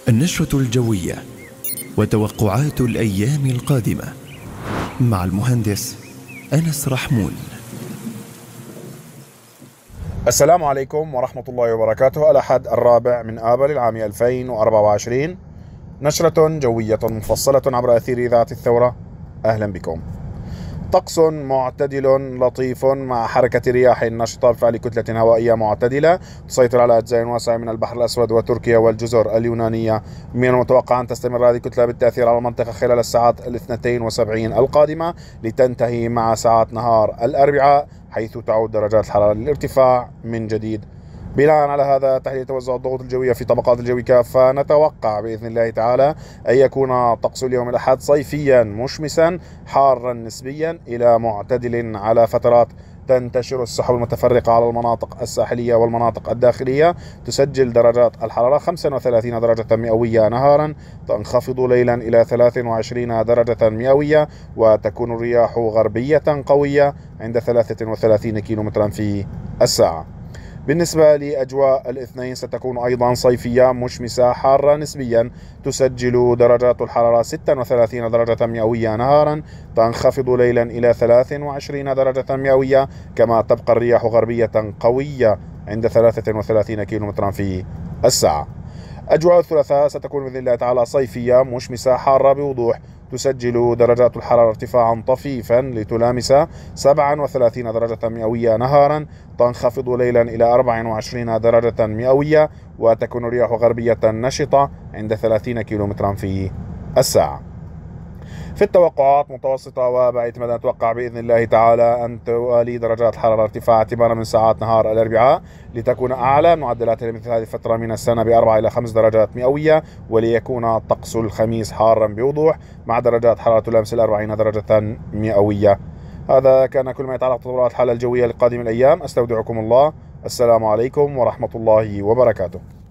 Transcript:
النشرة الجوية وتوقعات الأيام القادمة مع المهندس أنس رحمون. السلام عليكم ورحمة الله وبركاته. الأحد 4 آبر العام 2024، نشرة جوية مفصلة عبر أثير إذاعة الثورة. أهلا بكم. طقس معتدل لطيف مع حركة رياح نشطة بفعل كتلة هوائية معتدلة تسيطر على أجزاء واسعة من البحر الأسود وتركيا والجزر اليونانية. من المتوقع أن تستمر هذه الكتلة بالتأثير على المنطقة خلال الساعات 72 القادمة، لتنتهي مع ساعات نهار الأربعاء، حيث تعود درجات الحرارة للارتفاع من جديد. بناء على هذا تحليل توزع الضغوط الجوية في طبقات الجو كافة، نتوقع بإذن الله تعالى أن يكون طقس اليوم الأحد صيفيا مشمسا حارا نسبيا إلى معتدل على فترات. تنتشر السحب المتفرقة على المناطق الساحلية والمناطق الداخلية، تسجل درجات الحرارة 35 درجة مئوية نهارا، تنخفض ليلا إلى 23 درجة مئوية، وتكون الرياح غربية قوية عند 33 كيلومترا في الساعة. بالنسبة لأجواء الاثنين ستكون أيضا صيفية مشمسة حارة نسبيا، تسجل درجات الحرارة 36 درجة مئوية نهارا، تنخفض ليلا إلى 23 درجة مئوية، كما تبقى الرياح غربية قوية عند 33 كيلومترا في الساعة. أجواء الثلاثاء ستكون بإذن الله تعالى صيفية مشمسة حارة بوضوح، تسجل درجات الحرارة ارتفاعا طفيفا لتلامس 37 درجة مئوية نهارا، تنخفض ليلا إلى 24 درجة مئوية، وتكون الرياح غربية نشطة عند 30 كيلومترا في الساعة. في التوقعات متوسطة وبعيد مدى نتوقع بإذن الله تعالى أن توالي درجات الحرارة ارتفاع اعتبارا من ساعات نهار الأربعاء، لتكون أعلى معدلاتها لمثل هذه الفترة من السنة ب4 إلى 5 درجات مئوية، وليكون طقس الخميس حارا بوضوح مع درجات حرارة تلامس 40 درجة مئوية. هذا كان كل ما يتعلق بتطورات الحالة الجوية لقادم الأيام. أستودعكم الله. السلام عليكم ورحمة الله وبركاته.